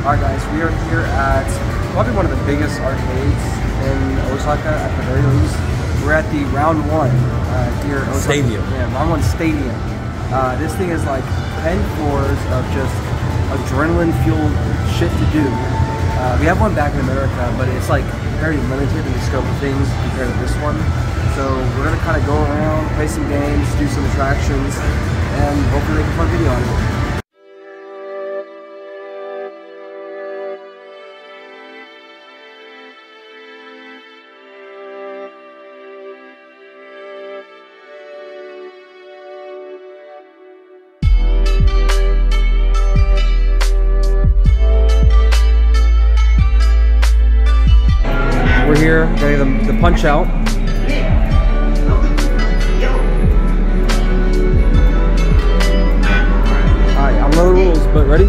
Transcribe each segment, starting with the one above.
Alright guys, we are here at probably one of the biggest arcades in Osaka at the very least. We're at the Round 1 here at Osaka. Stadium. Yeah, Round 1 Stadium. This thing is like 10 floors of just adrenaline-fueled shit to do. We have one back in America, but it's like very limited in the scope of things compared to this one. So we're gonna kind of go around, play some games, do some attractions, and hopefully make a fun video on it. We're here getting the punch out. Alright, I don't know the rules, but ready?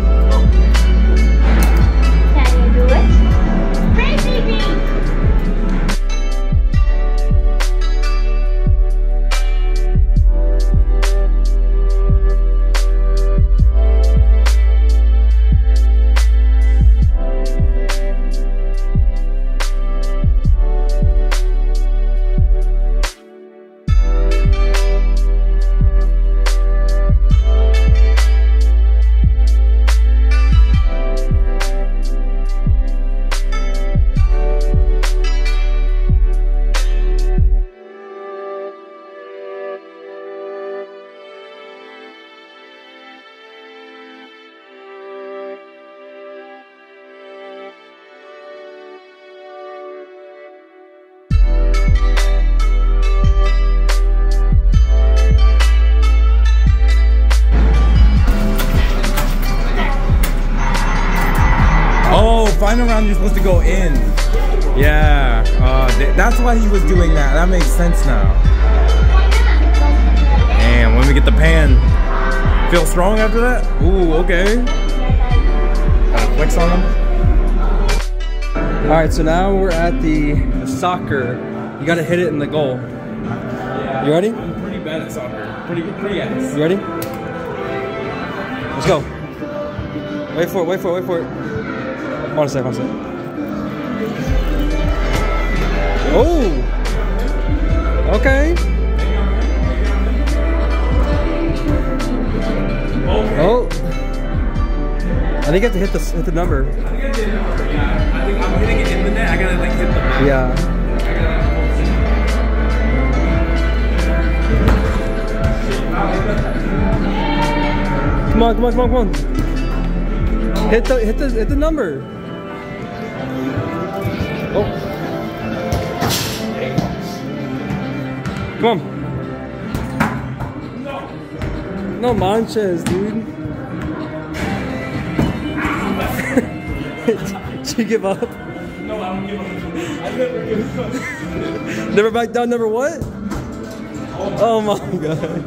Can you do it? Crazy me! Final round, you're supposed to go in. Yeah, that's why he was doing that. That makes sense now. And when we get the pan, feel strong after that? Ooh, okay. Flex on him. All right, so now we're at the soccer. You gotta hit it in the goal. Yeah. You ready? I'm pretty bad at soccer. Pretty ass. You ready? Let's go. Wait for it, wait for it, wait for it. One sec, one sec. Oh! Okay. Oh! I think you have to hit the number. Yeah, I think I'm hitting it in the net. I gotta like hit the net. Yeah. Come on, come on, come on, come on. Hit the number. Oh. Come on. No manches, dude. Did you give up? No, I don't give up. I never give up. Never back down, never what? Oh my god.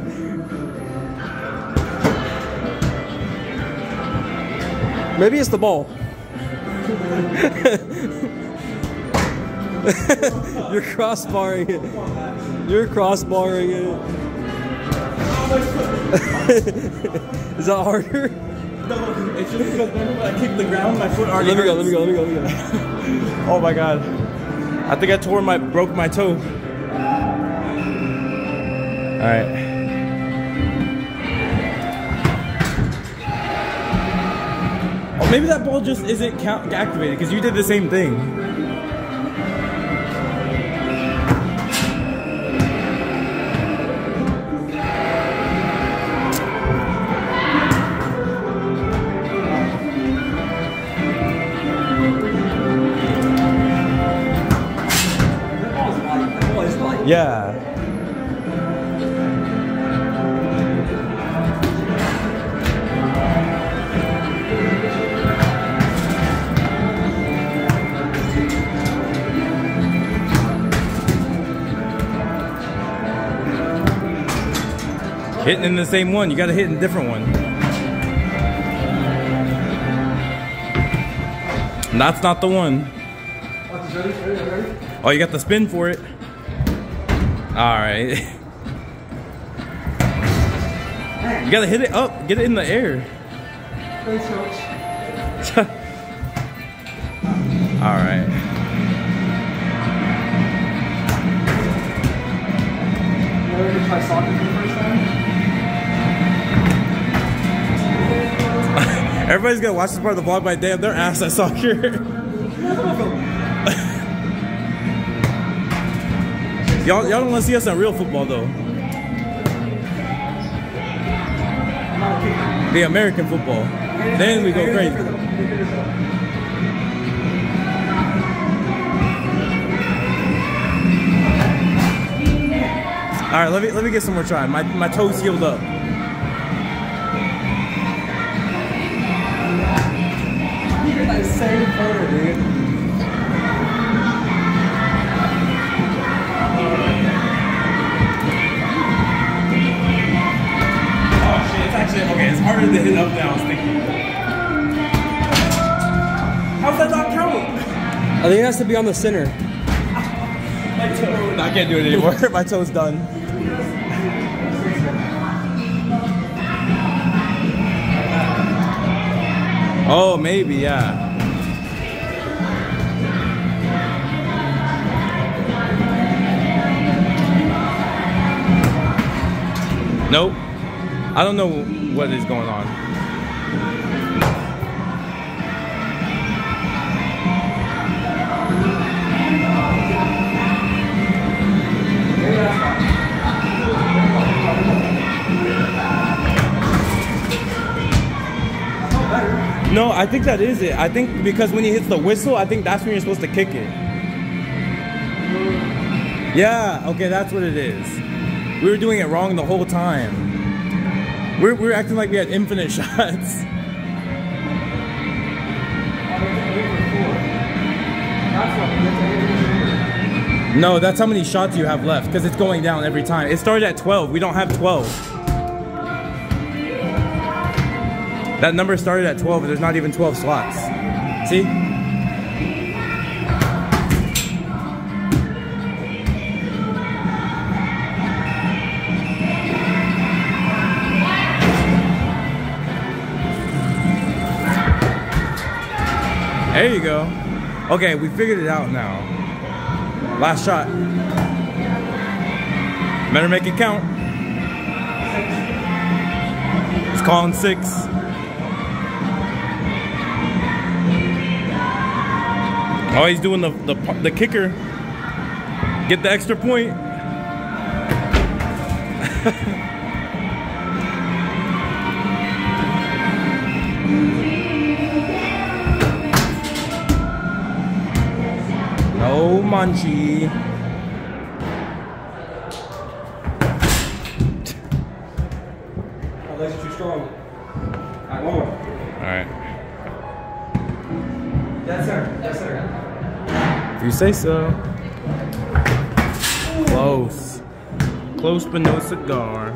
Maybe it's the ball. You're crossbarring it. You're crossbarring it. Is that harder? No, it's just because whenever I kick the ground, my foot already hurts. Let me go. Oh my god. I think I broke my toe. Alright. Oh, maybe that ball just isn't activated because you did the same thing. Yeah. Hitting in the same one, you gotta hit in a different one. That's not the one. Oh, you got the spin for it. Alright. You gotta hit it up, get it in the air. All right. Never to try soccer for the first time? Everybody's gonna watch this part of the vlog by damn their ass at soccer. Y'all don't want to see us on real football though. The American football. Then we go crazy. All right, let me get some more try. My toes healed up. That same photo, dude. Oh shit, it's actually okay. It's harder to hit up than I was thinking. How's that not count? I think it has to be on the center. My toe. No, I can't do it anymore. My toe's done. Oh, maybe, yeah. Nope. I don't know what is going on. No, I think that is it. I think because when he hits the whistle, I think that's when you're supposed to kick it. Yeah, okay, that's what it is. We were doing it wrong the whole time. We were acting like we had infinite shots. No, that's how many shots you have left because it's going down every time. It started at 12. We don't have 12. That number started at 12, but there's not even 12 slots. See? There you go. Okay, we figured it out now. Last shot. Better make it count. It's calling 6. Oh, he's doing the kicker. Get the extra point. No munchie. My legs are too strong. I won't. Alright. That's her. That's her. If you say so. Close. Close but no cigar.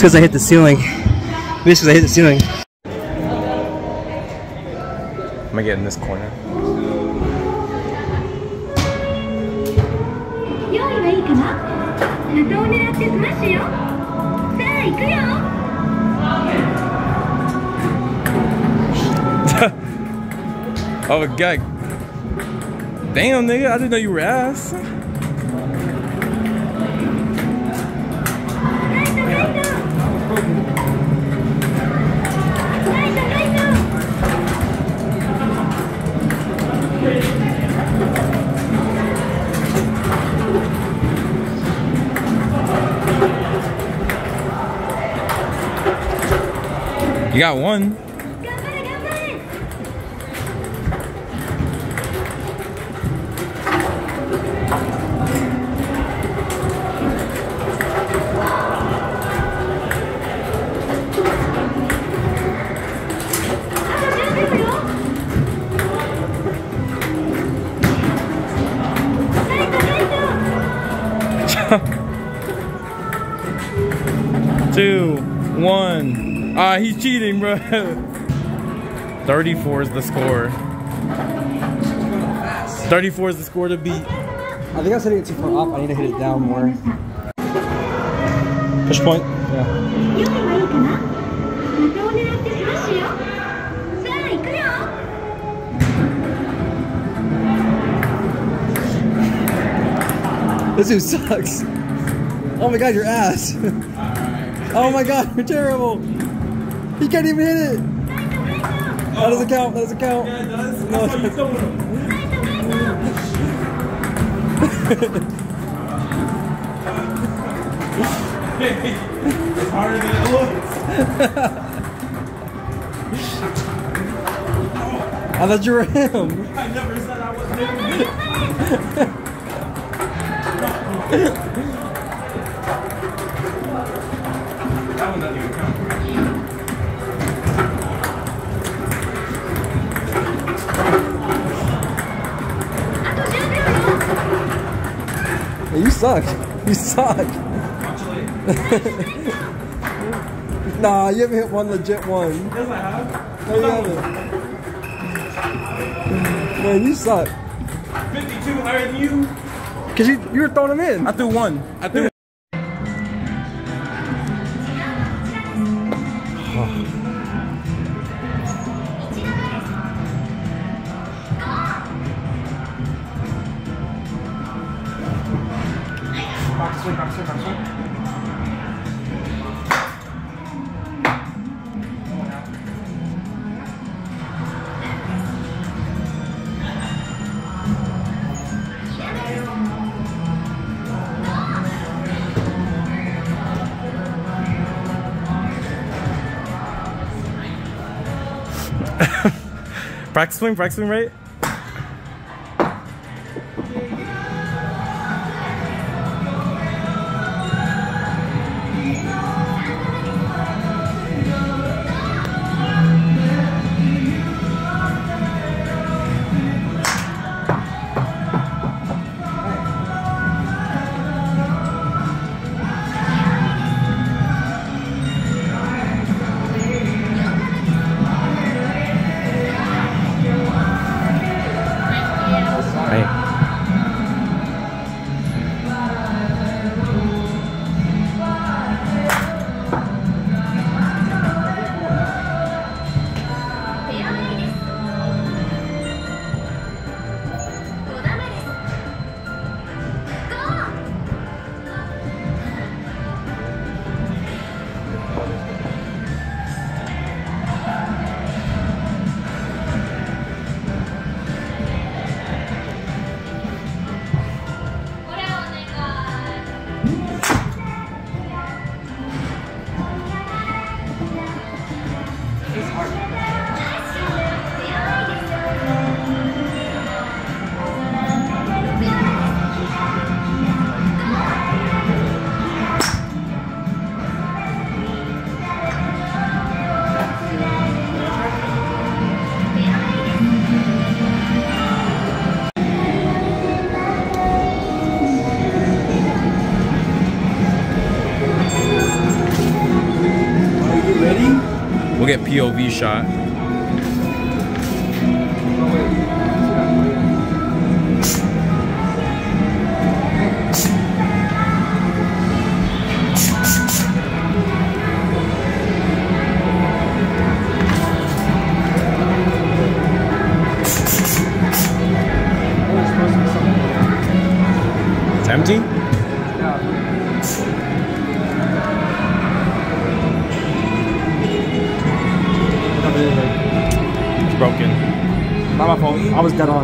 because I hit the ceiling. Maybe it's because I hit the ceiling. I'm gonna get in this corner. 用意はいいかな？的を狙ってスマッシュよ。さあ行くよ。 Oh, God. Damn, nigga. I didn't know you were ass. ライトライト。ライトライト。 You got one. 頑張れ頑張れ。 2, 1. Ah, he's cheating, bro. 34 is the score. 34 is the score to beat. I think I was hitting it too far up. I need to hit it down more. Push point? Yeah. 用意はいいかな？的を狙ってスマッシュよ。さあ行くよ。 This dude sucks. Oh my god, your ass. Oh my god, you're terrible. He can't even hit it. That doesn't count. That doesn't count. Yeah, it does. No, That's how you throwing him. It's harder than it looks. I thought you were him. I never said I was him. That one doesn't even count. Hey, you suck. You suck. Nah, you haven't hit one legit one. Yes, I have. No, you haven't. Man, you suck. 52 higher than you. Cause you were throwing them in. I threw one. I threw. Practice swing, right? POV shot. It's empty? It's broken. Not my fault. I was dead on.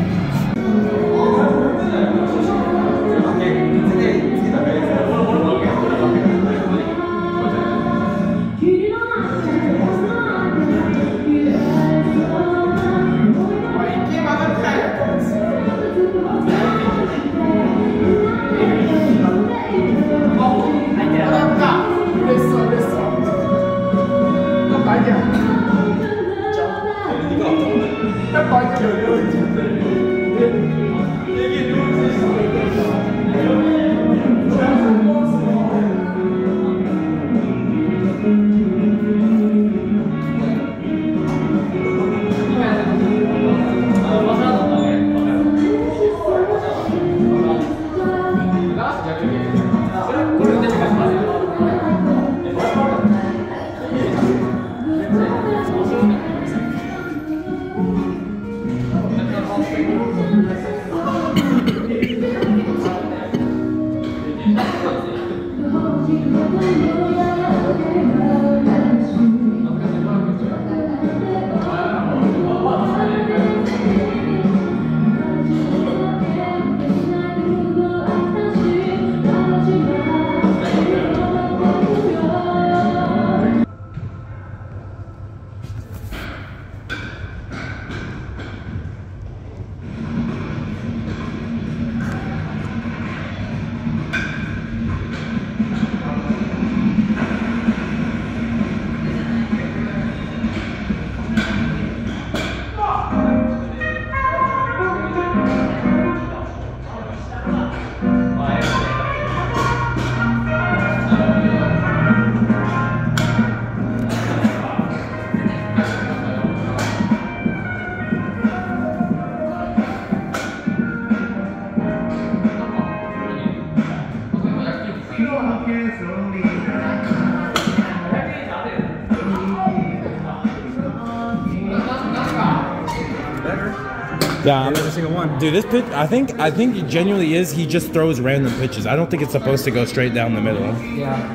Yeah, Every single one. dude, this pitch, I think it genuinely is. He just throws random pitches. I don't think it's supposed to go straight down the middle. Yeah.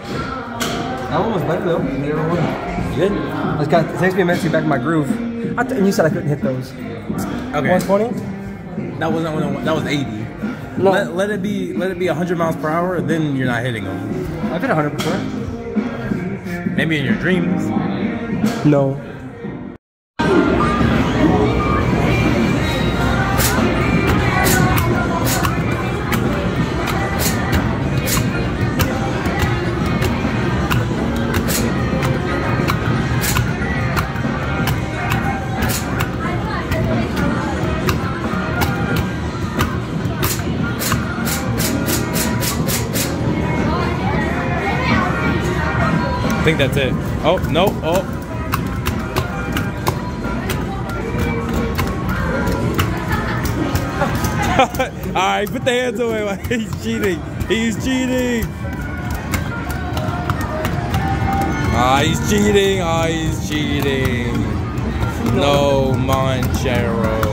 That one was better though than the other one. Good. It takes me a minute to get back in my groove. And you said I couldn't hit those. Okay. 120? That wasn't 101. That was 80. No. Let it be 100 miles per hour. Then you're not hitting them. I've hit 100 before. Maybe in your dreams. No. I think that's it. Oh, no. Oh. Alright, put the hands away. He's cheating. He's cheating. He's cheating. He's cheating. No, Monchero.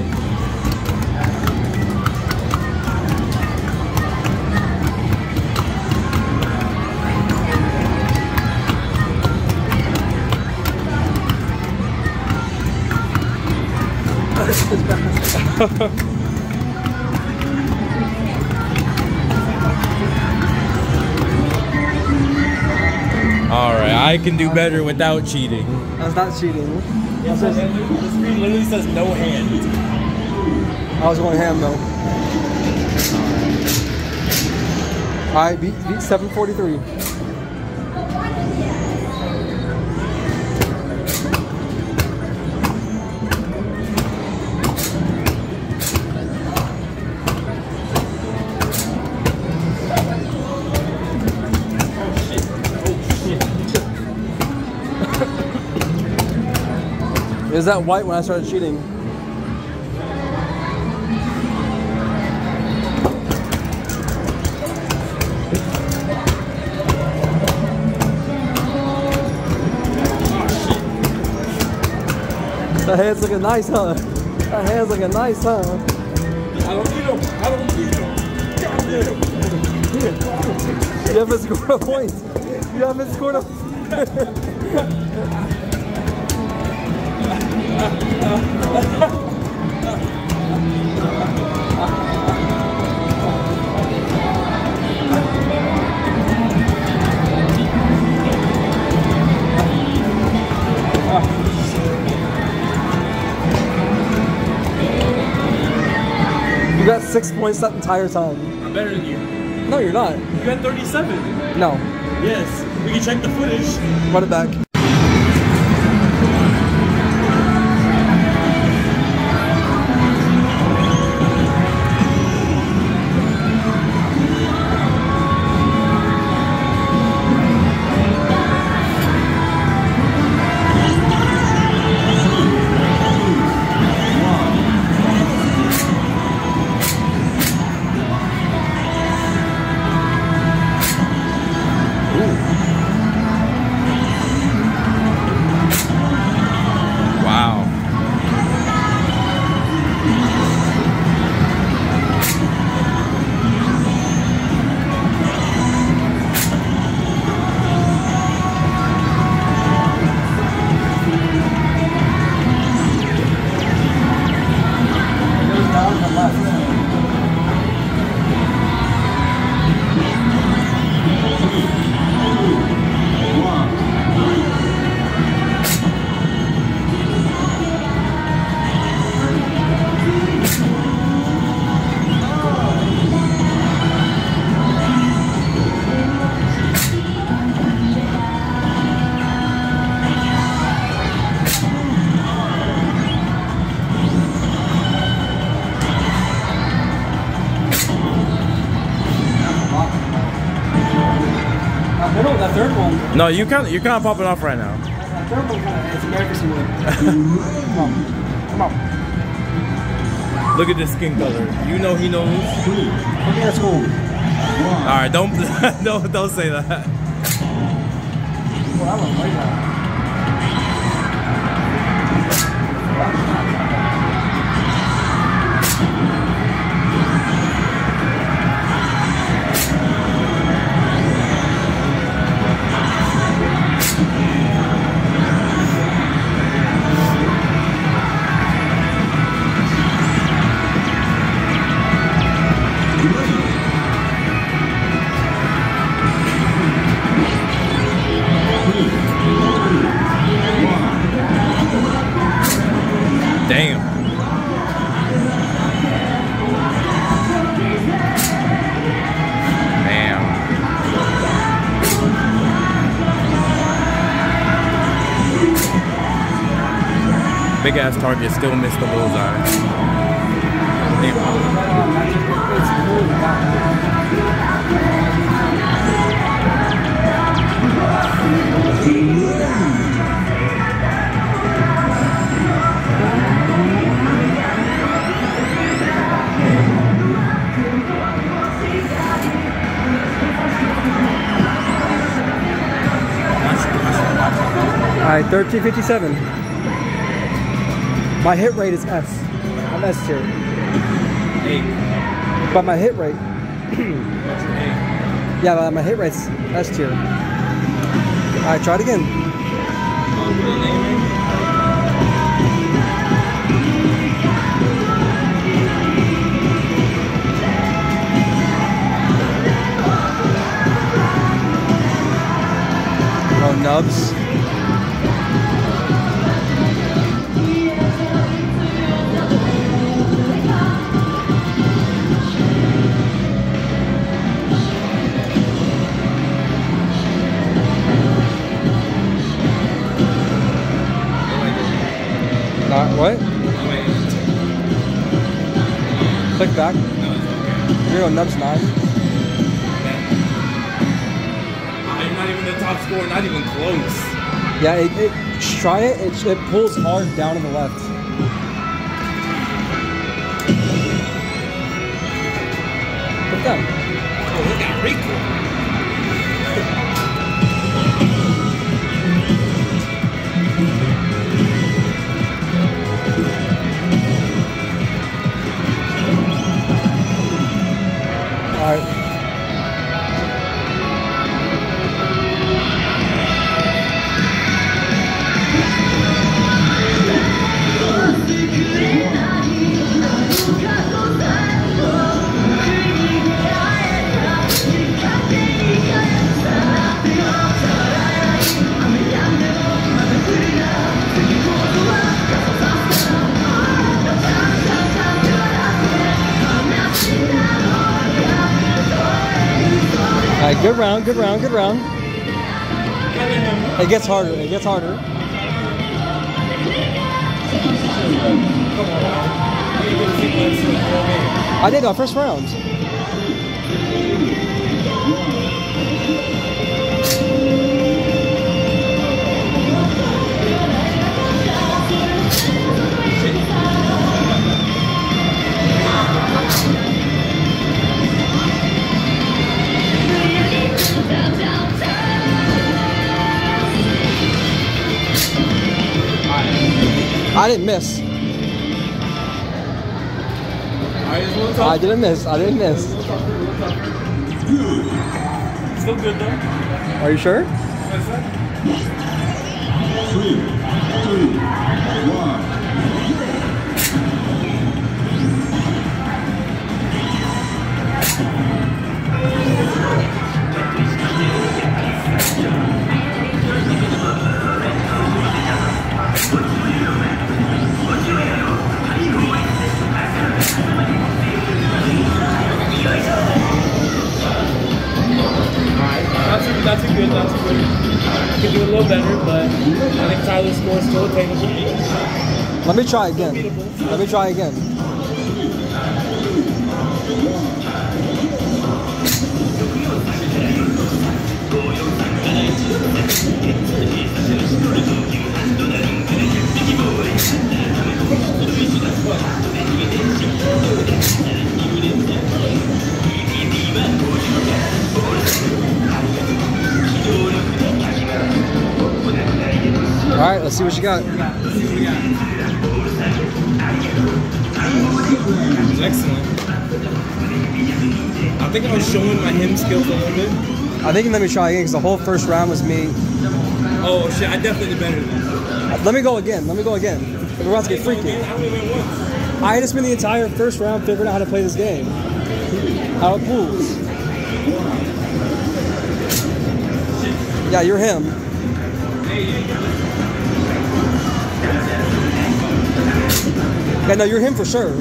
Alright, I can do better without cheating. That's not cheating. The screen literally says no hand. I was going ham though. Alright, beat 743. Is that white when I started cheating? That hand's looking nice, huh? That hand's looking nice, huh? I don't need them. I don't need them. You haven't scored a point. You haven't scored a You got 6 points that entire time. I'm better than you. No, you're not. You got 37. No. Yes. We can check the footage. Run it back. That third one. No, you're kind of popping off right now. That third one it's America's win. Come on. Come on. Look at this skin color. You know he knows. Okay, that's cool. All right, don't say that. Well, that was right now. Damn. Damn. Big ass target still missed the bullseye. Damn. All right, 1357. My hit rate is S. I'm S tier. Hey. But my hit rate. Hey. Yeah, but my hit rate's S tier. All right, try it again. Oh, nubs. What? Click back. You're on nubs 9. I'm not even the top scorer, not even close. Yeah, try it. It pulls hard down to the left. Put down. Oh, look at recoil. All right. All right, good round, good round, good round. It gets harder, it gets harder. I did our first round. I didn't miss. I didn't miss. I didn't miss. Still good though. Are you sure? 3, 2, 1. That's a good. I could do a little better, but I think Tyler's score is still attainable. Let me try again. Let me try again. All right, let's see what you got. Excellent. I think I was showing my him skills a little bit. I think let me try again because the whole first round was me. Oh shit, I definitely did better than that. Let me go again. Let me go again. We're about to get freaky. I only went once. I just spent the entire first round figuring out how to play this game. How it pulls. Yeah, you're him. Yeah, no, you're him for sure.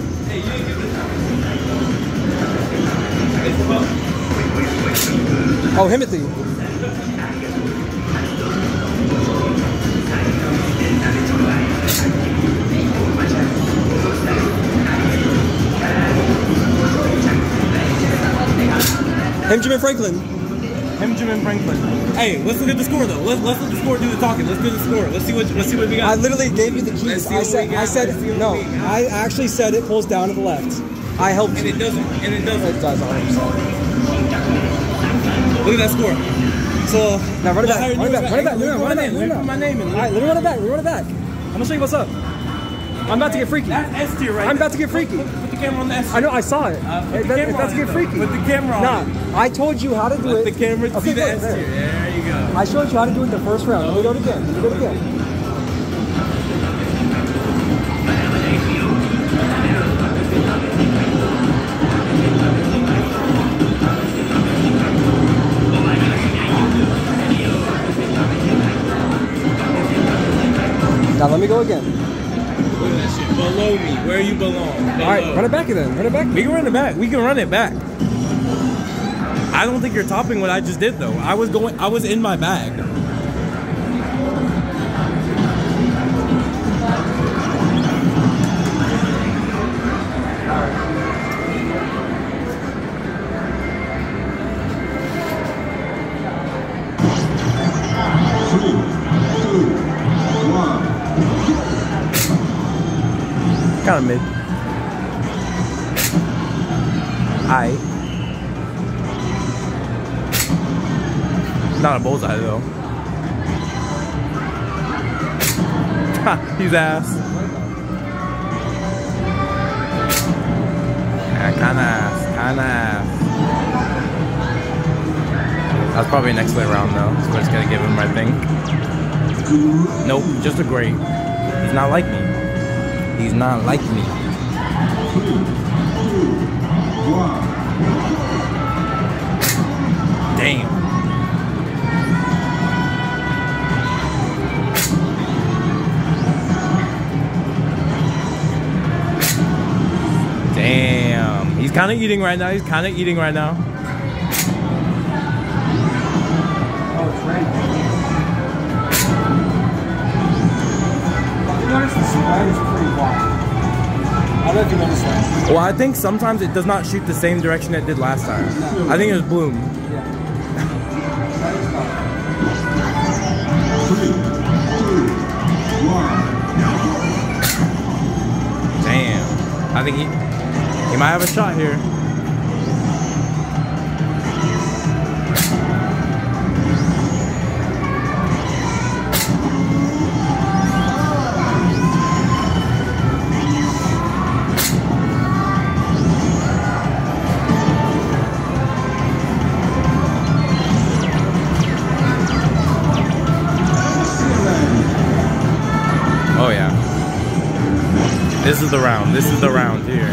Oh, Himothy. Benjamin Franklin. Benjamin Franklin. Hey, let's look at the score though. Let's let the score do the talking. Let's do the score. Let's see what we got. I literally gave you the keys. I said no. I actually said it pulls down to the left. I helped you. And it doesn't. It does 100%. Look at that score. So now run it back. Run it back. Run it back. Put my name in. All right, let me run it back. Run it back. I'm gonna show you what's up. I'm about to get freaky. That's S tier right I'm about to get freaky. Put the camera on the S tier. I know. I saw it. It's about to get freaky. Put the camera on. Nah, I told you how to do it. Let the camera see the S there. tier. There you go. I showed you how to do it the first round. Let me do it again. Let me do it again. Now let me go again. Look at that shit. Below me, where you belong. Below. All right, run it back then. Run it back. We can run it back. We can run it back. I don't think you're topping what I just did though. I was in my bag. Three, two, kind of mid. Aight. Not a bullseye though. He's ass. Yeah, kinda ass. That's probably an excellent round though. So we're just gonna give him, I think. Nope, just a great. He's not like me. He's not like me. 3, 2, 1. Damn. Damn. He's kind of eating right now. Oh, it's raining. Notice the spread is pretty wide. I don't know if you noticed that. Well, I think sometimes it does not shoot the same direction it did last time. I think it was bloom. Yeah. 3, 2, 1. Damn. I think he might have a shot here. Oh yeah. This is the round. This is the round here.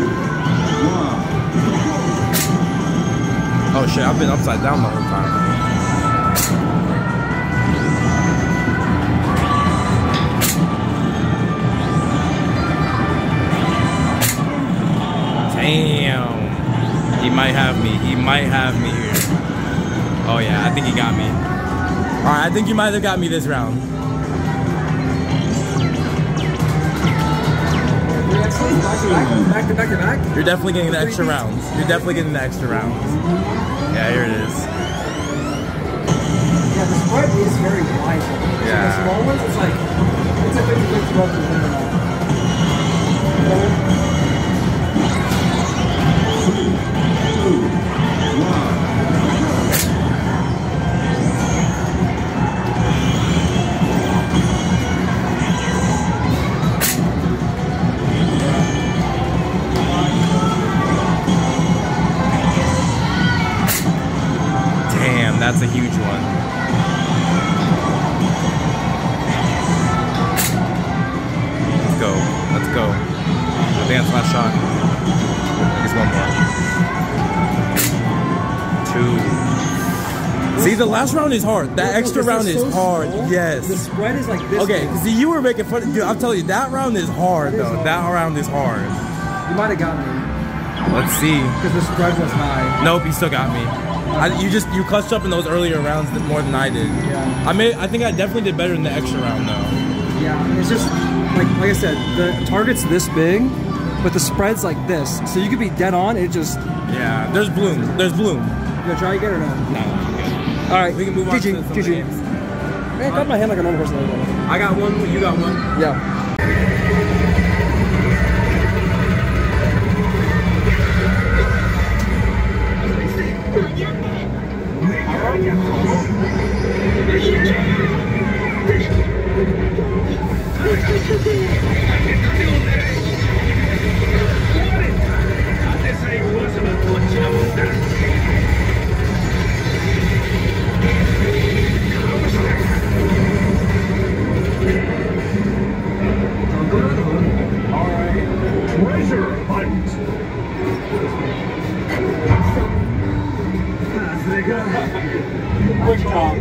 Oh shit, I've been upside down the whole time. Damn. He might have me. He might have me here. Oh yeah, I think he got me. Alright, I think you might have got me this round. Back to back. You're definitely getting the extra rounds. Yeah, here it is. Yeah, the spread is very wide. Yeah. The small ones, it's like 50-50 left to win or not. 3, 2, 1. That's a huge one. Let's go. Let's go. I think that's last shot. I guess one more. 2. See, the last round is hard. That extra round is hard. Yes. The spread is like this. Okay, see, you were making fun. Dude, I'm telling you, that round is hard, though. That round is hard. You might have got me. Let's see. Because the spread was high. Nope, you still got me. You clutched up in those earlier rounds more than I did. Yeah. I think I definitely did better in the extra round though. Yeah, it's just like I said, the target's this big, but the spread's like this. So you could be dead on. It just yeah. There's bloom. There's bloom. You gonna try again or no? No. All right, We can move on to some of the games. Man, got my hand like a normal person. I got one. You got one. Yeah. Quick job.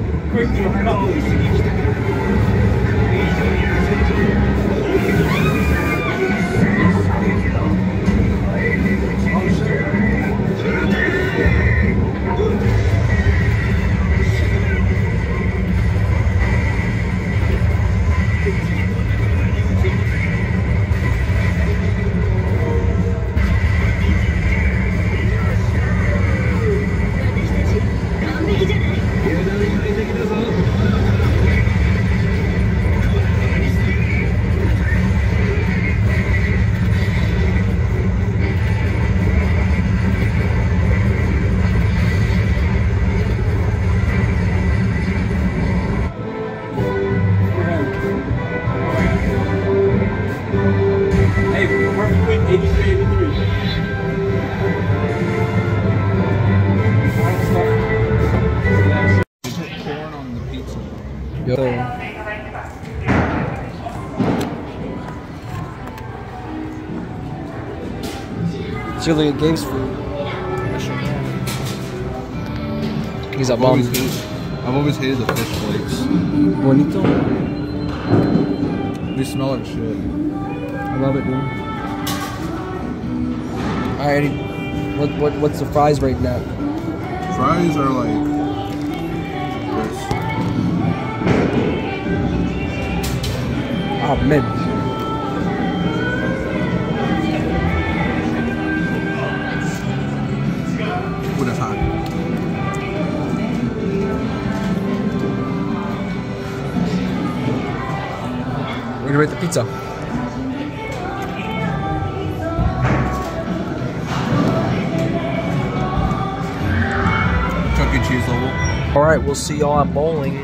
So you look at Gabe's food. He's a I've bum. always hated the fish flakes. Bonito. They smell like shit. I love it, dude. Alrighty. What's the fries right now? Fries are like this. Oh, man. Ooh, that's hot. We're gonna rate the pizza. Chuck E. Cheese level. Alright, we'll see y'all at bowling.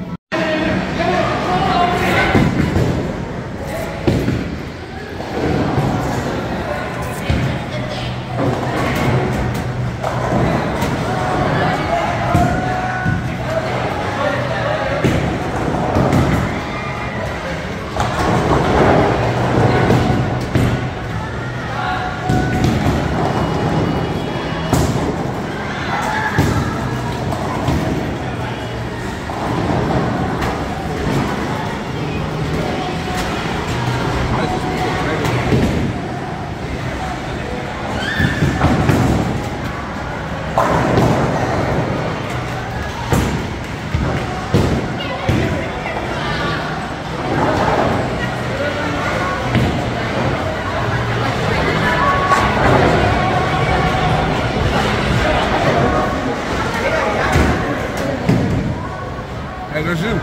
Hey, there's you.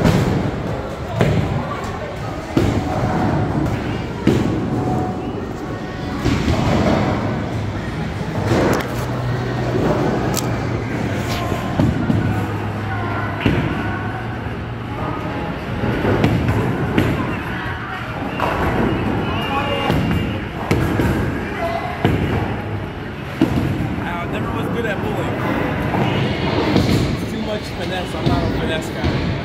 I never was good at bowling. It's too much finesse. I'm not a finesse guy.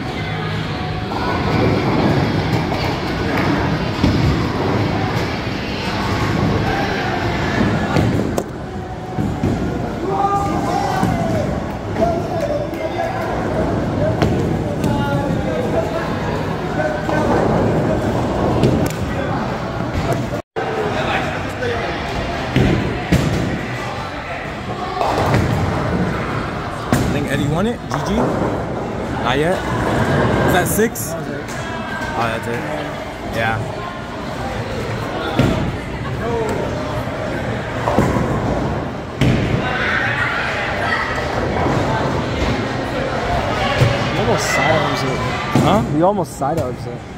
I think Eddie won it. GG. Not yet. Is that 6? Oh, that's it. Yeah. You almost side arms it. Huh? You almost side arms it.